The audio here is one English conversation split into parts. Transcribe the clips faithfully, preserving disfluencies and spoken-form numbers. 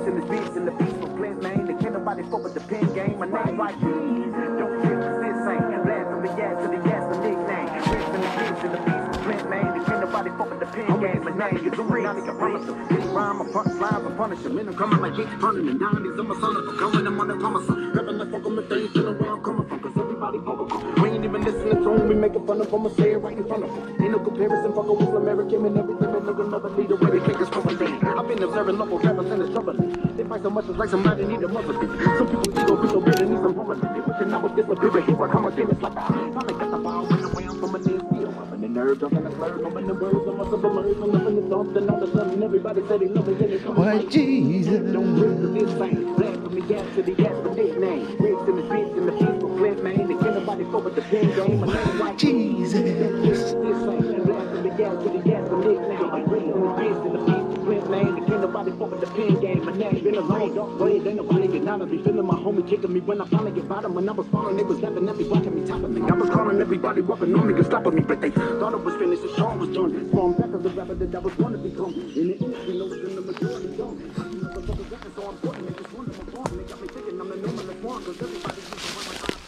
in the streets in the beats from Flint, Maine. They can't nobody fuck with the pin game. My name right here. Don't trip, this ain't. Blast from the gas to the gas, the nickname. Rich in the streets in the beats from Flint, Maine. They can't nobody fuck with the pin game. My name is Zoom, now they can promise them. This rhyme, I punch, slime, I punish them. Men, I'm coming like Gates, running in nineties. I'm a son of a coming, I'm on the promise. Never let fuck on the things, you know where I'm coming from. Cause everybody fuck with them. We ain't even listening to them, we making fun of them. I say it right in front of them. Ain't no comparison, fuck with American and everything. They nigga never lead the way they take us from a thing. I've been observing local rappers and it's troubling. They fight so much, it's like somebody need a mother bitch. Some people ego be so big, they need some woman. They wishing I would disappear, but here I come again. It's like I finally got the ball when the way I'm from a near field. And the nerve, dropping the slurs, open the words, I must have emerged from nothing to something. All of a sudden, everybody said they love me, and they come Why, Jesus? Don't break to this thing. Blast from the gas to the gas, the nickname. Rigs in the streets, in the streets for Flint, Maine. They can't nobody fuck with the pin game. My name right, Jesus. This thing. Blast from the gas to the gas, the nickname. Rigs in the streets, in the streets for Flint, Maine. They can't nobody fuck with the pin game. My name been a long dark way. Ain't nobody get out of me. Feeling my homie kicking me when I finally get bottom. When I was falling, they was laughing at me, watching me topping me. I was calling everybody, walking on me, and stopping me, but they thought it was finished. The song was done. From back of the rapper that I was going to become. In the industry, no in the majority don't. Motherfuckers rapping so important. They just wonder my form. They got me thinking I'm the numerous one. Cause everybody used to run my time.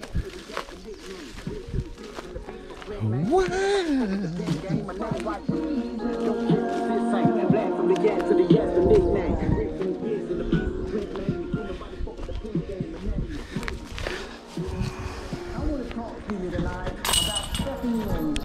What?